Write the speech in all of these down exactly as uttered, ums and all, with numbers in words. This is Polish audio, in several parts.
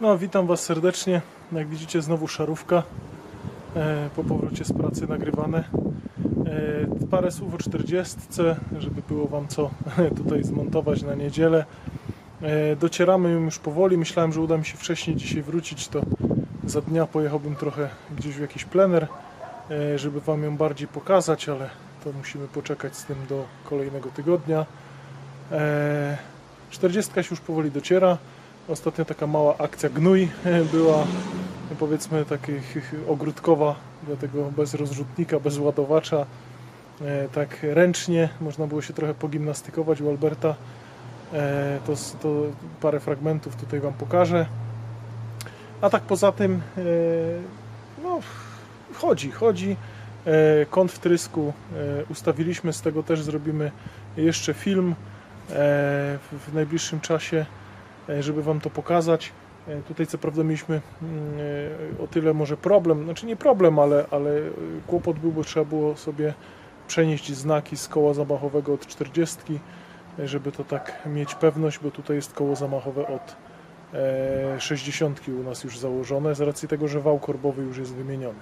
No, witam Was serdecznie. Jak widzicie, znowu szarówka. E, po powrocie z pracy nagrywane. E, parę słów o czterdziestce, żeby było Wam co tutaj zmontować na niedzielę. E, docieramy ją już powoli. Myślałem, że uda mi się wcześniej dzisiaj wrócić, to za dnia pojechałbym trochę gdzieś w jakiś plener, e, żeby Wam ją bardziej pokazać, ale to musimy poczekać z tym do kolejnego tygodnia. E, czterdziestka się już powoli dociera. Ostatnio taka mała akcja gnój była, powiedzmy taka ogródkowa, dlatego bez rozrzutnika, bez ładowacza, tak ręcznie można było się trochę pogimnastykować u Alberta. To, to parę fragmentów tutaj Wam pokażę. A tak poza tym no, chodzi, chodzi. Kąt wtrysku ustawiliśmy, z tego też zrobimy jeszcze film w najbliższym czasie, żeby Wam to pokazać. Tutaj co prawda mieliśmy o tyle może problem, znaczy nie problem, ale, ale kłopot był, bo trzeba było sobie przenieść znaki z koła zamachowego od czterdziestki, żeby to tak mieć pewność, bo tutaj jest koło zamachowe od sześćdziesiątki u nas już założone, z racji tego, że wał korbowy już jest wymieniony.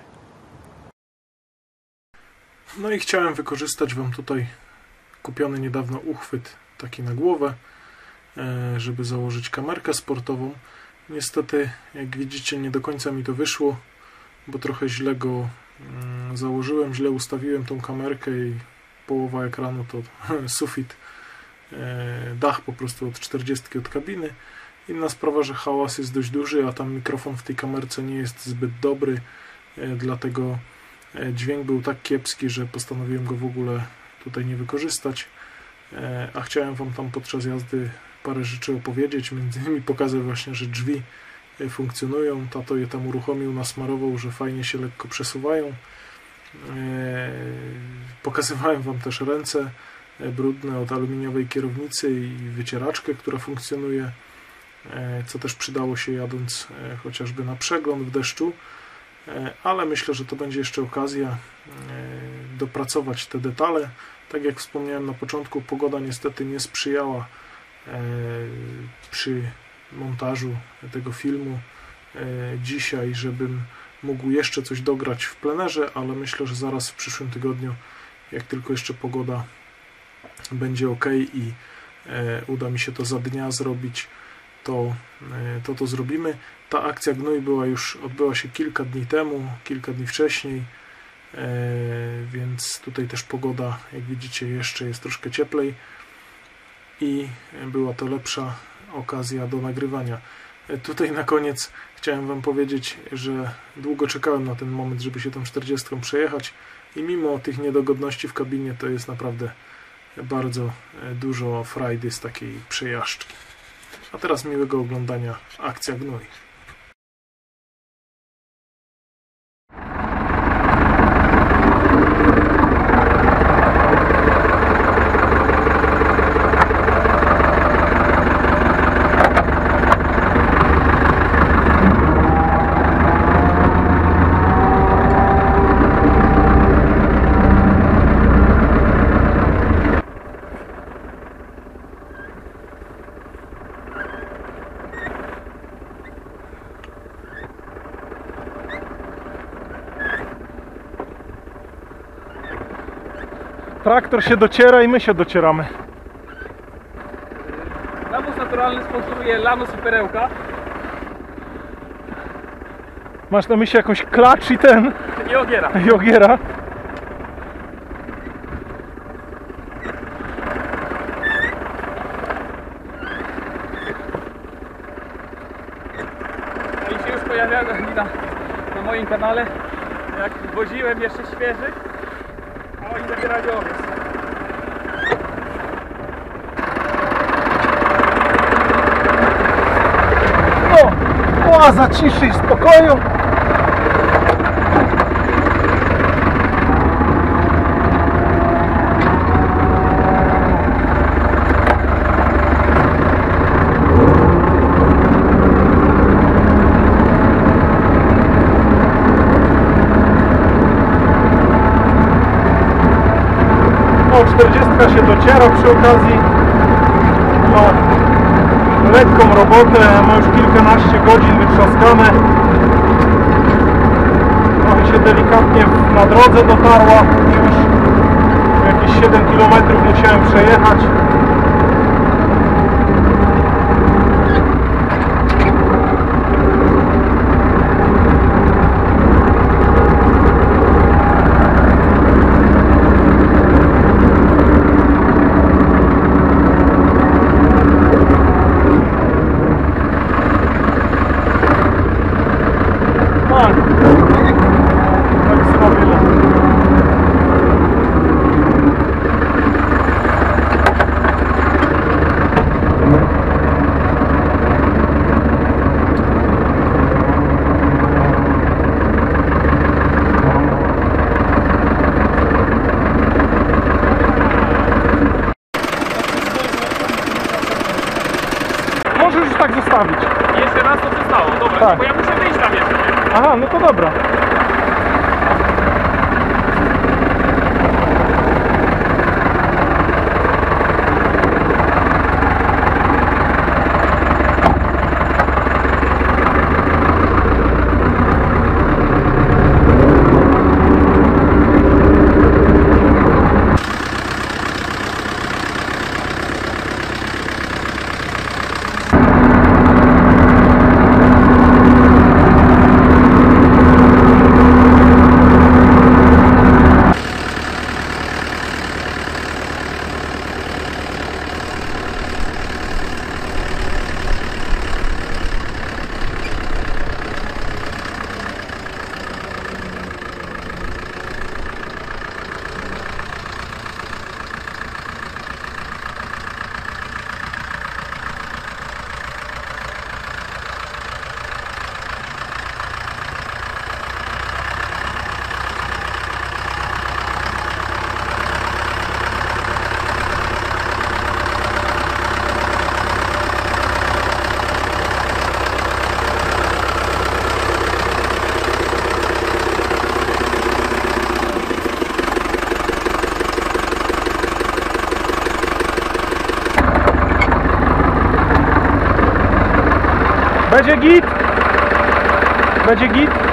No i chciałem wykorzystać Wam tutaj kupiony niedawno uchwyt taki na głowę, żeby założyć kamerkę sportową. Niestety, jak widzicie, nie do końca mi to wyszło, bo trochę źle go założyłem, źle ustawiłem tą kamerkę i połowa ekranu to sufit, dach po prostu od czterdziestki od kabiny. Inna sprawa, że hałas jest dość duży, a tam mikrofon w tej kamerce nie jest zbyt dobry, dlatego dźwięk był tak kiepski, że postanowiłem go w ogóle tutaj nie wykorzystać, a chciałem Wam tam podczas jazdy parę rzeczy opowiedzieć, między innymi pokazać właśnie, że drzwi funkcjonują. Tato je tam uruchomił, nasmarował, że fajnie się lekko przesuwają. Pokazywałem Wam też ręce brudne od aluminiowej kierownicy i wycieraczkę, która funkcjonuje, co też przydało się jadąc chociażby na przegląd w deszczu, ale myślę, że to będzie jeszcze okazja dopracować te detale. Tak jak wspomniałem na początku, pogoda niestety nie sprzyjała przy montażu tego filmu dzisiaj, żebym mógł jeszcze coś dograć w plenerze, ale myślę, że zaraz w przyszłym tygodniu, jak tylko jeszcze pogoda będzie ok i uda mi się to za dnia zrobić, to to, to zrobimy. Ta akcja gnój była już, odbyła się kilka dni temu, kilka dni wcześniej, więc tutaj też pogoda, jak widzicie, jeszcze jest troszkę cieplej i była to lepsza okazja do nagrywania. Tutaj na koniec chciałem Wam powiedzieć, że długo czekałem na ten moment, żeby się tą czterdziestką przejechać i mimo tych niedogodności w kabinie to jest naprawdę bardzo dużo frajdy z takiej przejażdżki. A teraz miłego oglądania akcja gnój. Traktor się dociera i my się docieramy. Nawóz naturalny sponsoruje Lanos i Perełka. Masz na myśli jakąś klacz i ten? I Ogiera. I Ogiera. No i się już pojawiają na, na moim kanale, jak woziłem jeszcze świeży, a oni zabierali owiec. O! Oaza ciszy i spokoju! czterdziestka się dociera przy okazji. No, lekką robotę, ma już kilkanaście godzin wytrzaskane. Trochę się delikatnie na drodze dotarła, już jakieś siedem kilometrów musiałem przejechać. Możesz już tak zostawić. Jeszcze raz to przestało, dobra, Tak. bo ja muszę wyjść tam jeszcze, nie? Aha, no to dobra. Będzie git? Będzie git?